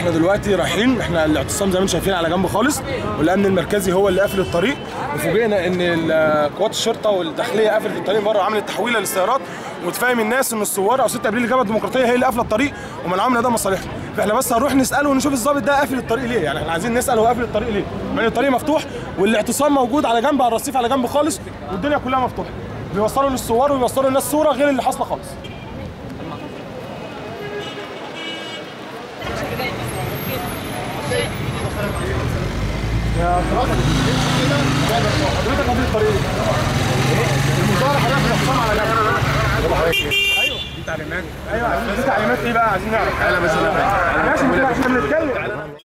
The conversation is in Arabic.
احنا دلوقتي رايحين، احنا الاعتصام زي ما انتم شايفين على جنب خالص، والامن المركزي هو اللي قافل الطريق، وفوجئنا ان قوات الشرطه والداخليه قفلت الطريق بره وعملت تحويله للسيارات، وتفهم الناس ان الثوار او 6 ابريل الجبهه الديمقراطيه هي اللي قافله الطريق ومنعهم ده مصالحهم. فاحنا بس هنروح نساله ونشوف الضابط ده قافل الطريق ليه، يعني احنا عايزين نسال هو قافل الطريق ليه؟ يعني الطريق مفتوح والاعتصام موجود على جنب، على الرصيف على جنب خالص، والدنيا كلها مفتوحه. بيوصلوا للثوار وبيوصلوا للناس صوره غير اللي حاصله خالص. يا حضرتك قافل الطريق. المظاهره حضرتك الاعتصام على جنب. ايوه دي تعليمات. ايوه دي تعليمات ايه بقى؟ عايزين نعرف. انا بس ماشي، احنا بنتكلم.